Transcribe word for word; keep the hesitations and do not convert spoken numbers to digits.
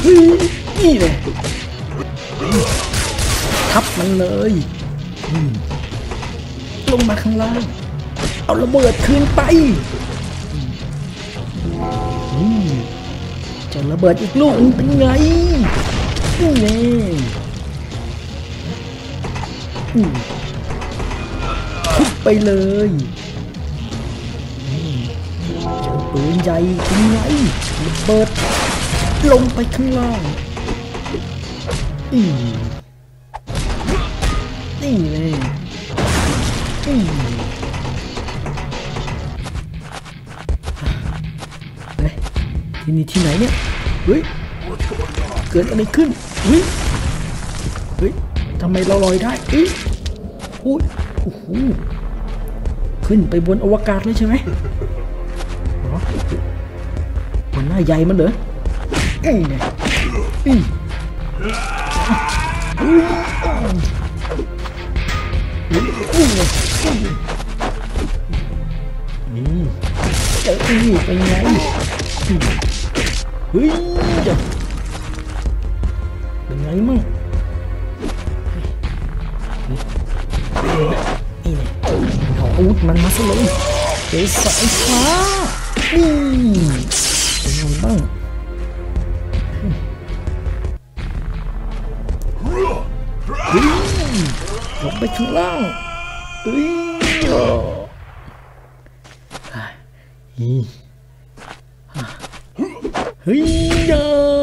นี่เลยทับมันเลยลงมาข้างล่างเอาระเบิดคืนไปจะระเบิดอีกลูกเป็นไงนี่ไงทุบไปเลยเจอปืนใหญ่เป็นไงระเบิดลงไปข้างล่างนี่นี่เลยที่นี่ที่ไหนเนี่ยเฮ้ยเกิดอะไรขึ้นเฮ้ยเฮ้ยทำไมเราลอยได้เฮ้ยโอ้ยโอ้โหขึ้นไปบนอวกาศเลยใช่ไหมมันหน้าใหญ่มันเหรอเอ้ยเนี่ยอืมนี่เจอที่นี่เป็นไงเฮ้ยเป็นไงมั่งนี่เนี่ยเอาอาวุธมันมาซะเลยเจอสายฟ้านี่เป็นไงบ้างเฮ้ยลงไปข้างล่างเฮ้ยเฮ้ยเฮ้ย